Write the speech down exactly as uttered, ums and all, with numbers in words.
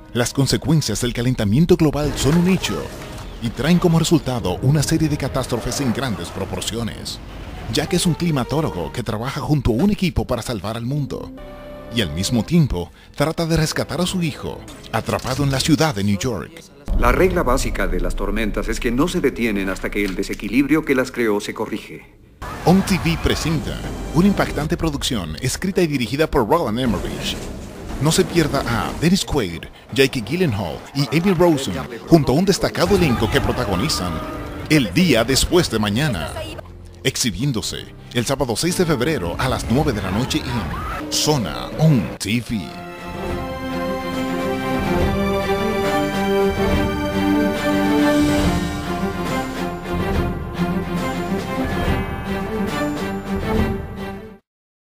Las consecuencias del calentamiento global son un hecho y traen como resultado una serie de catástrofes en grandes proporciones. Jack es un climatólogo que trabaja junto a un equipo para salvar al mundo y al mismo tiempo trata de rescatar a su hijo, atrapado en la ciudad de New York. La regla básica de las tormentas es que no se detienen hasta que el desequilibrio que las creó se corrige. O M T V presenta una impactante producción escrita y dirigida por Roland Emmerich. No se pierda a Dennis Quaid, Jake Gyllenhaal y Amy Rosen junto a un destacado elenco que protagonizan El Día Después de Mañana, exhibiéndose el sábado seis de febrero a las nueve de la noche en Zona O M T V.